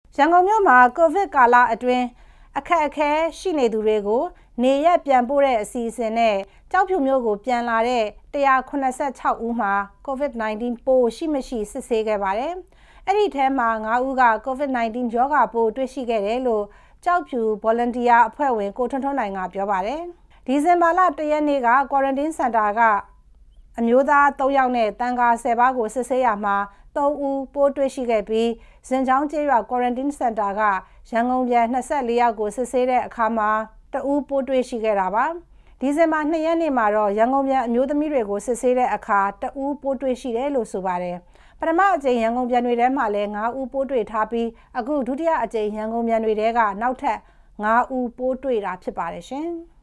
ရန်ကုန်မြို့မှာကိုဗစ်ကာလအတွင်းအခက်အခဲရှိနေသူတွေကိုနေရက်ပြန်ပို့တဲ့အစီအစဉ်နဲ့ကျောက်ဖြူမြို့ကိုပြန်လာတဲ့186ဦးမှာ COVID-19 ပိုးရှိမရှိစစ်ဆေးခဲ့ပါတယ်။အဲ့ဒီထဲမှာ9ဦးက COVID-19 ရောဂါပိုးတွေ့ရှိခဲ့တယ်လို့ကျောက်ဖြူ Volunteer အဖွဲ့ဝင်ကိုထွန်းထွန်းနိုင်ကပြောပါတယ်။ဒီဇင်ဘာလ1ရက်နေ့က Quarantine Center ကအမျိုးသား3ယောက်နဲ့တန်ခါ10ပါးကိုစစ်ဆေးရမှာ3ဦးပိုးတွေ့ရှိခဲ့ပြီးဇင်ချောင်းကျေးရွာ Quarantine Center ကရန်ကုန်ပြန်24ယောက်ကိုစစ်ဆေးတဲ့အခါမှာ2ဦးပိုးတွေ့ရှိခဲ့တာပါဒီဇင်ဘာ2ရက်နေ့မှာတော့ရန်ကုန်ပြန်အမျိုးသမီးတွေကိုစစ်ဆေးတဲ့အခါ2ဦးပိုးတွေ့ရှိတယ်လို့ဆိုပါတယ်ပထမအကြိမ်ရန်ကုန်ပြန်တွေထဲမှာလည်း9ဦးပိုးတွေ့ထားပြီးအခုဒုတိယအကြိမ်ရန်ကုန်ပြန်တွေထဲကနောက်ထပ်9ဦးပိုးတွေ့တာဖြစ်ပါတယ်ရှင်